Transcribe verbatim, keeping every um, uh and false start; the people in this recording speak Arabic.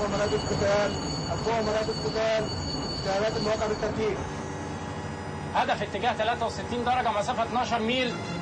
القوة مراكز قتال، القوة مراكز قتال، استعدادات المواقع بالترتيب. هدف اتجاه ثلاثة وستين درجة مسافة اتناشر ميل.